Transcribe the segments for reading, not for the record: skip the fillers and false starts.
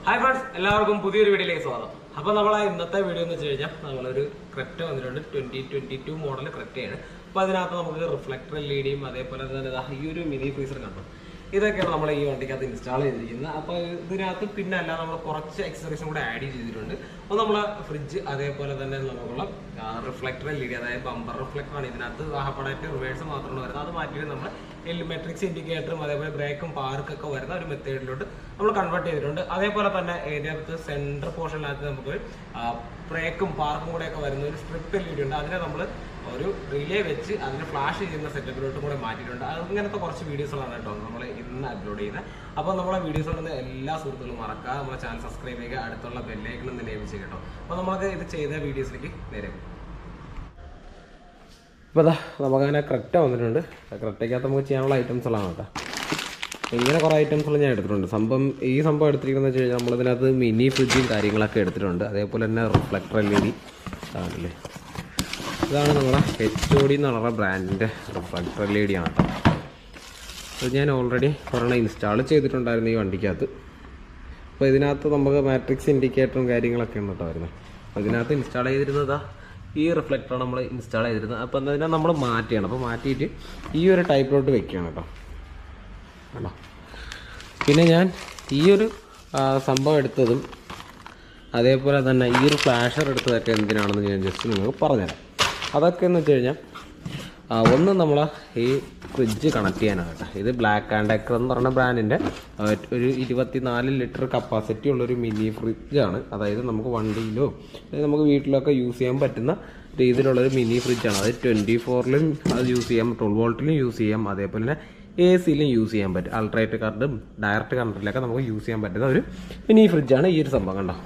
Hi friends, എല്ലാവർക്കും പുതിയൊരു വീഡിയോയിലേക്ക് സ്വാഗതം. അപ്പോൾ നമ്മൾ ഇന്നത്തെ വീഡിയോ എന്ന് വെച്ച് കഴിഞ്ഞാൽ നമ്മളൊരു ക്രെറ്റ വന്നിട്ടുണ്ട് 2022 മോഡൽ ക്രെറ്റയാണ്. അപ്പോൾ അതിനകത്ത് നമുക്ക് റിഫ്ലക്ടർ LED അതേപോലെ തന്നെ ഈ ഒരു മിനി ഫ്രീസർ കണ്ടു. ഇതൊക്കെയാണ് നമ്മൾ ഈ വണ്ടിക്കകത്ത് ഇൻസ്റ്റാൾ ചെയ്തിരിക്കുന്നത്. അപ്പോൾ ഇതിനകത്ത് പിന്നെ അല്ല നമ്മൾ കുറച്ച് എക്സസറീസും കൂടെ ആഡ് ചെയ്തിട്ടുണ്ട്. അപ്പോൾ നമ്മൾ ഫ്രിഡ്ജ് അതേപോലെ തന്നെ നമുക്കുള്ള റിഫ്ലക്ടർ LED അതായത് ബമ്പർ റിഫ്ലക്ടറാണ് ഇതിനകത്ത് വാഹപ്പടായിട്ട് റിവേഴ്സ് മാത്രമാണ് വരുന്നത്. അത് മാറ്റിയിട്ട് നമ്മൾ മെട്രിക്സ് ഇൻഡിക്കേറ്ററും അതേപോലെ ബ്രേക്കും പാർക്കൊക്കെ വരുന്ന ഒരു മെത്തേഡിലോട്ട് നമ്മൾ കൺവേർട്ട് ചെയ്തിട്ടുണ്ട്. അതേപോലെ തന്നെ ഇതിനകത്ത് സെൻട്രൽ പോർഷനിനകത്ത് നമുക്ക് ബ്രേക്കും പാർക്കും കൂടെയൊക്കെ വരുന്ന ഒരു സ്ട്രിപ്പ് LED ഉണ്ട്. അതിനെ നമ്മൾ ഒരു റിലേ വെച്ച് അതിന് ഫ്ലാഷ് ചെയ്യുന്ന സെറ്റപ്പിലോട്ടും കൂടെ മാറ്റിയിട്ടുണ്ട്. അങ്ങനത്തെ കുറച്ച് വീഡിയോസുകളാണ് കേട്ടോ നമ്മൾ ഇന്ന് അപ്ലോഡ് ചെയ്യുന്നത്. അപ്പോൾ നമ്മളെ വീഡിയോസുകളിൽ എല്ലാ സുഹൃത്തുക്കളും മറക്കാതെ നമ്മുടെ ചാനൽ സബ്സ്ക്രൈബ് ചെയ്യുക, അടുത്തുള്ള ബെല്ലൈക്കണും നിലവിച്ച് കേട്ടോ. അപ്പോൾ നമുക്ക് ഇത് ചെയ്ത വീഡിയോസിലേക്ക് നേരെ പോകും. ഇപ്പോൾ അതാ നമുക്കങ്ങനെ ക്രെറ്റ വന്നിട്ടുണ്ട്. ക്രെറ്റയ്ക്കകത്ത് നമുക്ക് ചെയ്യാനുള്ള ഐറ്റംസുകളാണ് കേട്ടോ. ഇങ്ങനെ കുറേ ഐറ്റംസുകൾ ഞാൻ എടുത്തിട്ടുണ്ട്. ഈ സംഭവം എടുത്തിരിക്കുന്നത് വെച്ച് കഴിഞ്ഞാൽ നമ്മളിതിനകത്ത് മിനി ഫ്രിഡ്ജും കാര്യങ്ങളൊക്കെ എടുത്തിട്ടുണ്ട്. അതേപോലെ തന്നെ റിഫ്ലക്ടർ LED ആണല്ലേ. ഇതാണ് നമ്മളെ HOD എന്ന് പറഞ്ഞ ബ്രാൻഡിൻ്റെ റിഫ്ലക്ടർ LED ആണ് കേട്ടോ. അത് ഞാൻ ഓൾറെഡി ഒരെണ്ണം ഇൻസ്റ്റാൾ ചെയ്തിട്ടുണ്ടായിരുന്നു ഈ വണ്ടിക്കകത്ത്. അപ്പോൾ ഇതിനകത്ത് നമുക്ക് മാട്രിക്സ് ഇൻഡിക്കേറ്ററും കാര്യങ്ങളൊക്കെ ഉണ്ട് കേട്ടോ വരുന്നത്. അപ്പോൾ ഇതിനകത്ത് ഇൻസ്റ്റാൾ ചെയ്തിരുന്നതാ ഈ റിഫ്ലക്ടറാണ് നമ്മൾ ഇൻസ്റ്റാൾ ചെയ്തിരുന്നത്. അപ്പോൾ അതിനെ നമ്മൾ മാറ്റിയാണ്. അപ്പോൾ മാറ്റിയിട്ട് ഈ ഒരു ടൈപ്പിലോട്ട് വെക്കുകയാണ് കേട്ടോ. ആണോ. പിന്നെ ഞാൻ ഈ ഒരു സംഭവം എടുത്തതും അതേപോലെ തന്നെ ഈ ഒരു ഫ്ലാഷർ എടുത്തതൊക്കെ എന്തിനാണെന്ന് ഞാൻ ജസ്റ്റ് നിങ്ങൾക്ക് പറഞ്ഞുതരാം. അതൊക്കെ എന്ന് വെച്ച് കഴിഞ്ഞാൽ ഒന്ന് നമ്മൾ ഈ ഫ്രിഡ്ജ് കണക്ട് ചെയ്യാനാണ് കേട്ടോ. ഇത് ബ്ലാക്ക് ആൻഡ് ഡെക്കർ എന്ന് പറഞ്ഞ ബ്രാൻഡിൻ്റെ ഒരു 24 ലിറ്റർ കപ്പാസിറ്റി ഉള്ളൊരു മിനി ഫ്രിഡ്ജാണ്. അതായത് നമുക്ക് വണ്ടിയിലോ നമുക്ക് വീട്ടിലൊക്കെ യൂസ് ചെയ്യാൻ പറ്റുന്ന രീതിയിലുള്ളൊരു മിനി ഫ്രിഡ്ജാണ്. അത് 24-ലും അത് യൂസ് ചെയ്യാം, 12 വോൾട്ടിലും യൂസ് ചെയ്യാം, അതേപോലെ തന്നെ AC-ലും യൂസ് ചെയ്യാൻ പറ്റും. അൾട്രേറ്റ് കറണ്ടും ഡയറക്റ്റ് കറണ്ടിലൊക്കെ നമുക്ക് യൂസ് ചെയ്യാൻ പറ്റുന്ന ഒരു മിനി ഫ്രിഡ്ജാണ് ഈ ഒരു സംഭവം കണ്ടോ.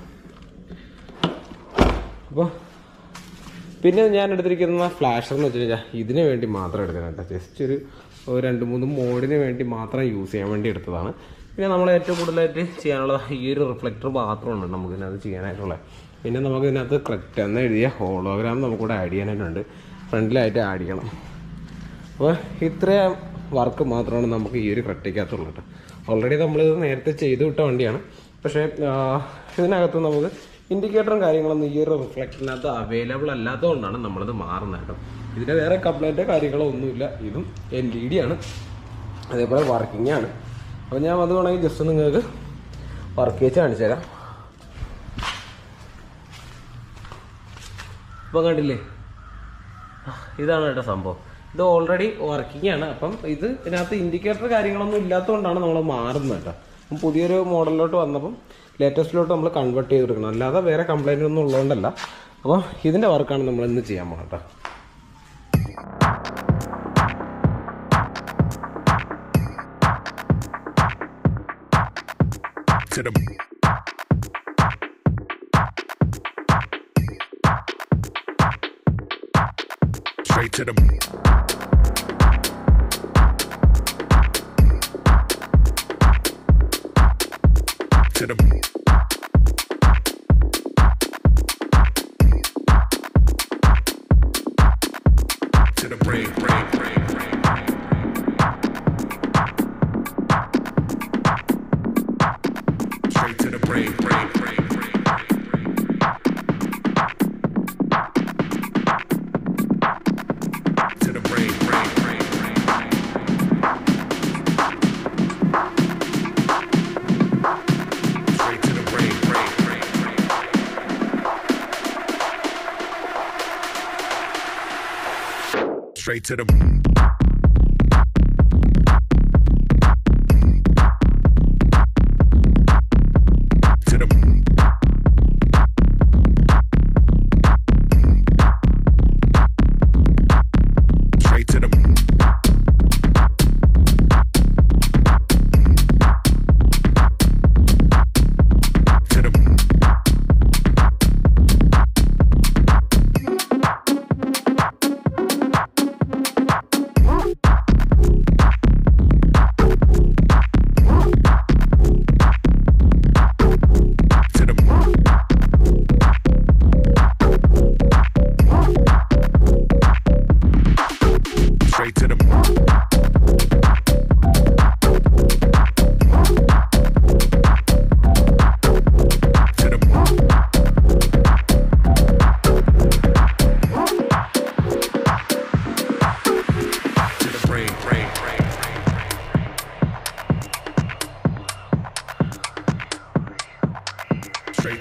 അപ്പോൾ പിന്നെ ഞാൻ എടുത്തിരിക്കുന്ന ഫ്ലാഷർ എന്ന് വെച്ച് കഴിഞ്ഞാൽ ഇതിന് വേണ്ടി മാത്രം എടുത്തതാണ്. ജസ്റ്റ് ഒരു 2-3 മോഡിന് വേണ്ടി മാത്രം യൂസ് ചെയ്യാൻ വേണ്ടി എടുത്തതാണ്. പിന്നെ നമ്മൾ ഏറ്റവും കൂടുതലായിട്ട് ചെയ്യാനുള്ളത് ഈ ഒരു റിഫ്ലക്ടർ മാത്രമാണ് നമുക്ക് ഇതിനകത്ത് ചെയ്യാനായിട്ടുള്ളത്. പിന്നെ നമുക്ക് ഇതിനകത്ത് ക്രെറ്റ എന്ന് എഴുതിയ ഹോളോഗ്രാം നമുക്കിവിടെ ആഡ് ചെയ്യാനായിട്ടുണ്ട്, ഫ്രണ്ടിലായിട്ട് ആഡ് ചെയ്യണം. അപ്പോൾ ഇത്രയും വർക്ക് മാത്രമാണ് നമുക്ക് ഈ ഒരു ക്രെറ്റയ്ക്കകത്തുള്ളത്. ഓൾറെഡി നമ്മളിത് നേരത്തെ ചെയ്തു വിട്ട വണ്ടിയാണ്. പക്ഷേ ഇതിനകത്ത് നമുക്ക് ഇൻഡിക്കേറ്ററും കാര്യങ്ങളൊന്നും ഈ ഒരു റിഫ്ലക്ടറിനകത്ത് അവൈലബിൾ അല്ലാത്തതുകൊണ്ടാണ് നമ്മളിത് മാറുന്നത് കേട്ടോ. ഇതിൻ്റെ വേറെ കംപ്ലൈൻറ്റോ കാര്യങ്ങളോ ഒന്നുമില്ല. ഇതും LED ആണ്, അതേപോലെ വർക്കിംഗ് ആണ്. അപ്പോൾ ഞാൻ അത് വേണമെങ്കിൽ ജസ്റ്റ് നിങ്ങൾക്ക് വർക്ക് വെച്ച് കാണിച്ചു തരാം. ഇപ്പോൾ കണ്ടില്ലേ, ഇതാണ് കേട്ടോ സംഭവം. ഇത് ഓൾറെഡി വർക്കിംഗ് ആണ്. അപ്പം ഇതിനകത്ത് ഇൻഡിക്കേറ്റർ കാര്യങ്ങളൊന്നും ഇല്ലാത്തതുകൊണ്ടാണ് നമ്മൾ മാറുന്നത് കേട്ടോ. അപ്പം പുതിയൊരു മോഡലിലോട്ട് വന്നപ്പം ലേറ്റസ്റ്റിലോട്ട് നമ്മൾ കൺവേർട്ട് ചെയ്തെടുക്കണം, അല്ലാതെ വേറെ കംപ്ലൈൻ്റ് ഒന്നും ഉള്ളതുകൊണ്ടല്ല. അപ്പോൾ ഇതിൻ്റെ വർക്കാണ് നമ്മൾ ഇന്ന് ചെയ്യാൻ പോകുന്നത് കേട്ടോ. Straight to the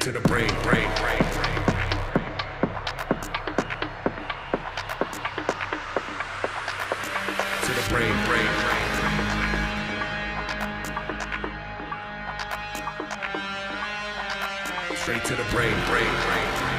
to the brain, brain, brain, brain. To the brain, brain, brain, brain. Straight to the brain, brain, brain, brain.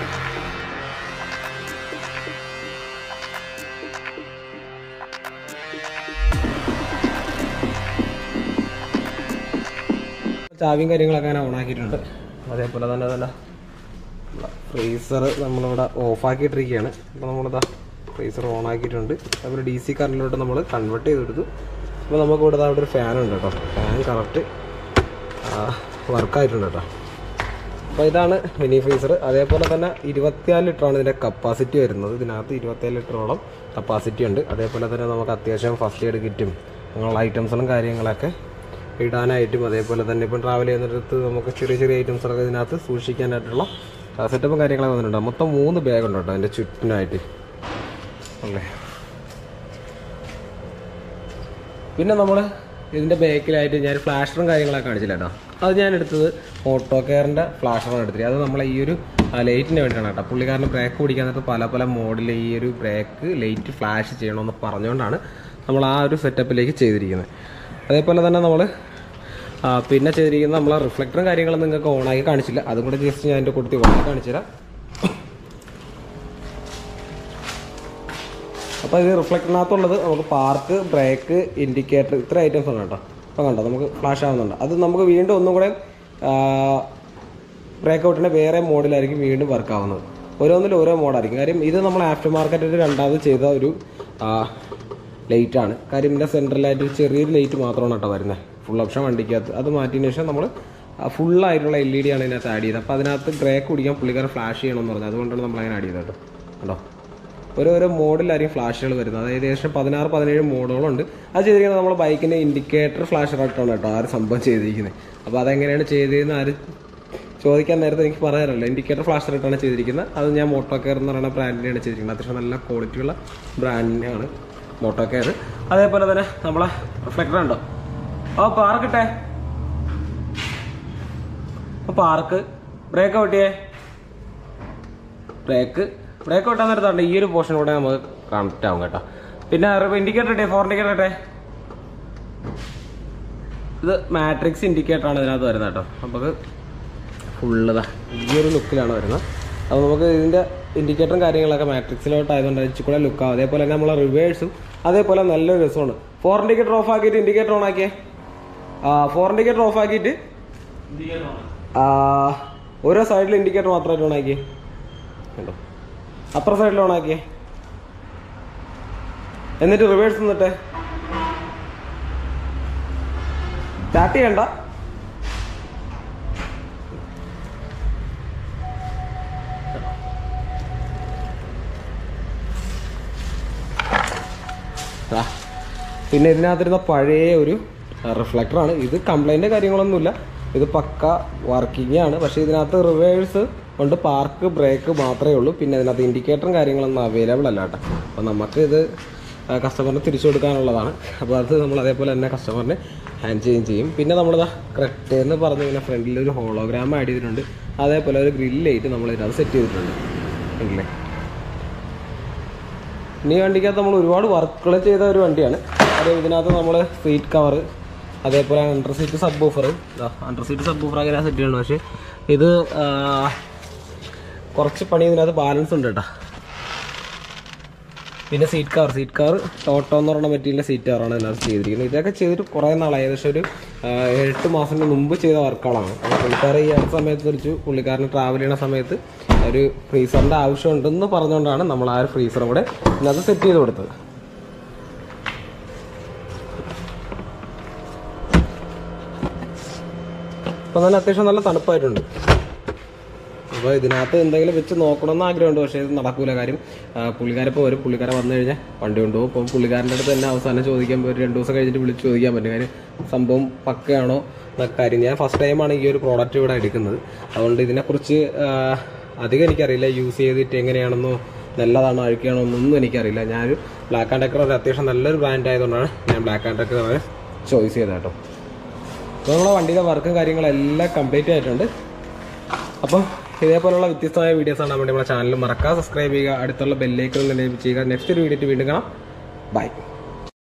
ചാവിയും കാര്യങ്ങളൊക്കെ അങ്ങനെ ഓണാക്കിയിട്ടുണ്ട്. അതേപോലെ തന്നെ ഫ്രീസർ നമ്മളിവിടെ ഓഫാക്കിയിട്ടിരിക്കുകയാണ്. അപ്പോൾ നമ്മളിതാ ഫ്രീസർ ഓണാക്കിയിട്ടുണ്ട്. അതുപോലെ DC കറണ്ടിലോട്ട് നമ്മൾ കൺവേർട്ട് ചെയ്തെടുത്തു. അപ്പോൾ നമുക്ക് ഇവിടെ അവിടെ ഒരു ഫാനുണ്ട് കേട്ടോ. ഫാൻ കറക്റ്റ് വർക്കായിട്ടുണ്ട് കേട്ടോ. അപ്പോൾ ഇതാണ് മിനി ഫ്രീസർ. അതേപോലെ തന്നെ 24 ലിറ്ററാണ് ഇതിൻ്റെ കപ്പാസിറ്റി വരുന്നത്. ഇതിനകത്ത് 24 ലിറ്ററോളം കപ്പാസിറ്റി ഉണ്ട്. അതേപോലെ തന്നെ നമുക്ക് അത്യാവശ്യം ഫസ്റ്റ് എയ്ഡ് കിറ്റും അങ്ങനെയുള്ള ഐറ്റംസും കാര്യങ്ങളൊക്കെ ഇടാനായിട്ടും, അതേപോലെ തന്നെ ഇപ്പം ട്രാവൽ ചെയ്യുന്നിടത്ത് നമുക്ക് ചെറിയ ചെറിയ ഐറ്റംസൊക്കെ ഇതിനകത്ത് സൂക്ഷിക്കാനായിട്ടുള്ള സെറ്റപ്പും കാര്യങ്ങളൊക്കെ വന്നിട്ടുണ്ട്. മൊത്തം 3 ബാഗുണ്ട് കേട്ടോ അതിൻ്റെ ചുറ്റിനായിട്ട് അല്ലേ. പിന്നെ നമ്മൾ ഇതിൻ്റെ ബാക്കിലായിട്ട് ഞാൻ ഫ്ലാഷറും കാര്യങ്ങളൊക്കെ കാണിച്ചില്ല കേട്ടോ. അത് ഞാൻ എടുത്തത് ഓട്ടോ കെയറിൻ്റെ ഫ്ലാഷറാണ് എടുത്തത്. അത് നമ്മളെ ഈ ഒരു ലൈറ്റിന് വേണ്ടിയിട്ടാണ് കേട്ടോ. പുള്ളിക്കാരന് ബ്രേക്ക് പിടിക്കാൻ നേരത്ത് പല മോഡലിൽ ഈ ഒരു ബ്രേക്ക് ലൈറ്റ് ഫ്ലാഷ് ചെയ്യണമെന്ന് പറഞ്ഞുകൊണ്ടാണ് നമ്മൾ ആ ഒരു സെറ്റപ്പിലേക്ക് ചെയ്തിരിക്കുന്നത്. അതേപോലെ തന്നെ നമ്മൾ പിന്നെ ചെയ്തിരിക്കുന്ന നമ്മളെ റിഫ്ലക്ടറും കാര്യങ്ങളും നിങ്ങൾക്ക് ഓണാക്കി കാണിച്ചില്ല. അതും കൂടെ ജസ്റ്റ് ഞാൻ എൻ്റെ കൊടുത്ത് ഓണാക്കി കാണിച്ചു തരാം. അപ്പോൾ ഇത് റിഫ്ലക്ടറിനകത്തുള്ളത് നമുക്ക് പാർക്ക്, ബ്രേക്ക്, ഇൻഡിക്കേറ്റർ, ഇത്ര ഐറ്റംസ് ആണ് കേട്ടോ. അപ്പോൾ കണ്ടോ നമുക്ക് ഫ്ലാഷ് ആവുന്നുണ്ട്. അത് നമുക്ക് വീണ്ടും ഒന്നും കൂടെ ബ്രേക്ക് ഔട്ടിൻ്റെ വേറെ മോഡിലായിരിക്കും വീണ്ടും വർക്ക് ആവുന്നത്. ഓരോന്നിലും ഓരോ മോഡായിരിക്കും. കാര്യം ഇത് നമ്മൾ ആഫ്റ്റർ മാർക്കറ്റിൽ രണ്ടാമത് ചെയ്ത ഒരു ലൈറ്റാണ്. കാര്യം ഇതിൻ്റെ സെൻട്രലായിട്ട് ചെറിയൊരു ലൈറ്റ് മാത്രമാണ് കേട്ടോ വരുന്നത്. ഫുൾ ഓപ്ഷൻ വണ്ടിക്കകത്ത് അത് മാറ്റിയതിന് ശേഷം നമ്മൾ ഫുള്ളായിട്ടുള്ള LED ആണ് ഇതിനകത്ത് ആഡ് ചെയ്തത്. അപ്പോൾ അതിനകത്ത് ബ്രേക്ക് പിടിക്കാൻ പുള്ളിക്കാരൻ ഫ്ലാഷ് ചെയ്യണമെന്ന് പറഞ്ഞത്. അതുകൊണ്ടാണ് നമ്മൾ അങ്ങനെ ആഡ് ചെയ്തത് കേട്ടോ. കേട്ടോ ഓരോരോ മോഡിലായിരിക്കും ഫ്ലാഷുകൾ വരുന്നത്. അതായത് ഏകദേശം 16-17 മോഡുകളുണ്ട്. അത് ചെയ്തിരിക്കുന്നത് നമ്മൾ ബൈക്കിൻ്റെ ഇൻഡിക്കേറ്റർ ഫ്ലാഷറായിട്ടാണ് കേട്ടോ ആ ഒരു സംഭവം ചെയ്തിരിക്കുന്നത്. അപ്പോൾ അതെങ്ങനെയാണ് ചെയ്തതെന്ന് ആര് ചോദിക്കാൻ നേരത്തെ എനിക്ക് പറയാറില്ല. ഇൻഡിക്കേറ്റർ ഫ്ലാഷറായിട്ടാണ് ചെയ്തിരിക്കുന്നത്. അത് ഞാൻ മോട്ടോ കെയർ എന്ന് പറയുന്ന ബ്രാൻഡിനെയാണ് ചെയ്തിരിക്കുന്നത്. അത്യാവശ്യം നല്ല ക്വാളിറ്റിയുള്ള ബ്രാൻഡിനെയാണ് മോട്ടോ കെയർ. അതേപോലെ തന്നെ നമ്മളെ റിഫ്ലക്ടർ ഉണ്ടോ. അപ്പോൾ പാർക്കിട്ടെ, അപ്പോൾ പാർക്ക് ബ്രേക്ക് ഔട്ടിയേ, ബ്രേക്ക് ഔട്ടാൻ നേരത്തുണ്ട് ഈ ഒരു പോർഷൻ കൂടെ നമുക്ക് കണക്റ്റ് ആവും കേട്ടോ. പിന്നെ ഇൻഡിക്കേറ്റർ ഇട്ടേ, ഫോർ ഇൻഡിക്കേറ്റർ ഇട്ടേ. ഇത് മാട്രിക്സ് ഇൻഡിക്കേറ്റർ ആണ് ഇതിനകത്ത് വരുന്നത് കേട്ടോ. നമുക്ക് ഫുള്ളതാ ഈ ഒരു ലുക്കിലാണ് വരുന്നത്. അപ്പോൾ നമുക്ക് ഇതിൻ്റെ ഇൻഡിക്കേറ്ററും കാര്യങ്ങളൊക്കെ മാട്രിക്സിലോട്ട് ആയതുകൊണ്ട് ഇച്ചിരി കൂടെ ലുക്കാവും. അതേപോലെ തന്നെ നമ്മളെ റിവേഴ്സും അതേപോലെ നല്ലൊരു രസമാണ്. ഫോർ ഇൻഡിക്കേറ്റർ ഓഫ് ആക്കിയിട്ട് ഇൻഡിക്കേറ്റർ ഓൺ ആക്കിയേ. ഫോർ ഇൻഡിക്കേറ്റർ ഓഫ് ആക്കിയിട്ട് ഓരോ സൈഡിൽ ഇൻഡിക്കേറ്റർ മാത്രമായിട്ട് ഓൺ ആക്കിയേ കേട്ടോ. അപ്പുറ സൈഡിൽ ഓൺ ആക്കിയേ. എന്നിട്ട് റിവേഴ്സ് നിന്നിട്ട് സ്റ്റാർട്ട് ചെയ്യണ്ട. പിന്നെ ഇതിനകത്തിരുന്ന പഴയ ഒരു റിഫ്ലക്ടറാണ്. ഇത് കംപ്ലൈൻറ്റ് കാര്യങ്ങളൊന്നുമില്ല. ഇത് പക്ക വർക്കിംഗ് ആണ്. പക്ഷേ ഇതിനകത്ത് റിവേഴ്സ് കൊണ്ട് പാർക്ക്, ബ്രേക്ക് മാത്രമേ ഉള്ളൂ. പിന്നെ ഇതിനകത്ത് ഇൻഡിക്കേറ്ററും കാര്യങ്ങളൊന്നും അവൈലബിൾ അല്ല കേട്ടോ. അപ്പോൾ നമുക്ക് ഇത് കസ്റ്റമറിന് തിരിച്ചു കൊടുക്കാനുള്ളതാണ്. അപ്പോൾ അത് നമ്മൾ അതേപോലെ തന്നെ കസ്റ്റമറിന് ഹാൻഡ് ചെയ്യും. പിന്നെ നമ്മളിതാ ക്രെറ്റ എന്ന് പറഞ്ഞ് ഇങ്ങനെ ഫ്രണ്ടിൽ ഒരു ഹോളോഗ്രാം ആഡ് ചെയ്തിട്ടുണ്ട്. അതേപോലെ ഒരു ഗ്രില്ലായിട്ട് നമ്മൾ ഇതിനകത്ത് സെറ്റ് ചെയ്തിട്ടുണ്ട് അല്ലേ. ഇനി വണ്ടിക്കകത്ത് നമ്മൾ ഒരുപാട് വർക്കുകൾ ചെയ്ത ഒരു വണ്ടിയാണ്. അത് ഇതിനകത്ത് നമ്മൾ സീറ്റ് കവർ, അതേപോലെ അണ്ടർ സീറ്റ് സബ് ബൂഫർ അങ്ങനെ സെറ്റ് ചെയ്യണം. പക്ഷേ ഇത് കുറച്ച് പണി ഇതിനകത്ത് ബാലൻസ് ഉണ്ട് കേട്ടോ. പിന്നെ സീറ്റ് കവർ ടോട്ടോ എന്ന് പറയുന്ന മെറ്റീരിയലിൻ്റെ സീറ്റ് കവറാണ് ഇതിനകത്ത് ചെയ്തിരിക്കുന്നത്. ഇതൊക്കെ ചെയ്തിട്ട് കുറേ നാളായി, ഏകദേശം ഒരു 8 മാസത്തിന് മുമ്പ് ചെയ്ത വർക്കുകളാണ്. അപ്പോൾ പുള്ളിക്കാരൻ ഈ അടുത്ത സമയത്ത് കുറിച്ച് പുള്ളിക്കാരന് ട്രാവൽ ചെയ്യുന്ന സമയത്ത് ഒരു ഫ്രീസറിൻ്റെ ആവശ്യമുണ്ടെന്ന് പറഞ്ഞുകൊണ്ടാണ് നമ്മൾ ആ ഒരു ഫ്രീസറും കൂടെ ഇതിനകത്ത് സെറ്റ് ചെയ്ത് കൊടുത്തത്. അപ്പോൾ നല്ല അത്യാവശ്യം നല്ല തണുപ്പായിട്ടുണ്ട്. അപ്പോൾ ഇതിനകത്ത് എന്തെങ്കിലും വെച്ച് നോക്കണമെന്ന് ആഗ്രഹമുണ്ട്. പക്ഷേ ഇത് നടക്കൂല. കാര്യം പുള്ളിക്കാരിപ്പോൾ വരും, പുള്ളിക്കാരൻ വന്നു കഴിഞ്ഞാൽ വണ്ടി കൊണ്ടുപോകും. അപ്പം പുള്ളിക്കാരൻ്റെ അടുത്ത് തന്നെ അവസാനം ചോദിക്കാൻ ഒരു 2 ദിവസം കഴിഞ്ഞിട്ട് വിളിച്ച് ചോദിക്കാൻ പറ്റും. കാര്യം സംഭവം പക്കയാണോ എന്നൊക്കെ കാര്യം. ഞാൻ ഫസ്റ്റ് ടൈമാണ് ഈ ഒരു പ്രോഡക്റ്റ് ഇവിടെ എടുക്കുന്നത്. അതുകൊണ്ട് ഇതിനെക്കുറിച്ച് അധികം എനിക്കറിയില്ല. യൂസ് ചെയ്തിട്ട് എങ്ങനെയാണെന്നോ നല്ലതാണോ അഴുക്കുകയാണോ എന്നൊന്നും എനിക്കറിയില്ല. ഞാനൊരു ബ്ലാക്ക് ആൻഡ് ഡെക്കർ ഒരു അത്യാവശ്യം നല്ലൊരു ബ്രാൻഡ് ആയതുകൊണ്ടാണ് ഞാൻ ബ്ലാക്ക് ആൻഡ് ഡെക്കർ ചോയ്സ് ചെയ്തത് കേട്ടോ. അപ്പോൾ നമ്മളെ വണ്ടിയുടെ വർക്കും കാര്യങ്ങളെല്ലാം കംപ്ലീറ്റ് ആയിട്ടുണ്ട്. അപ്പോൾ ഇതേപോലുള്ള വ്യത്യസ്തമായ വീഡിയോസാണ് നമ്മുടെ ചാനൽ മറക്കാതെ സബ്സ്ക്രൈബ് ചെയ്യുക, അടുത്തുള്ള ബെല്ലൈക്കൺ എനേബിൾ ചെയ്യുക. നെക്സ്റ്റ് ഒരു വീഡിയോ വീണ്ടും കാണാം. ബൈ.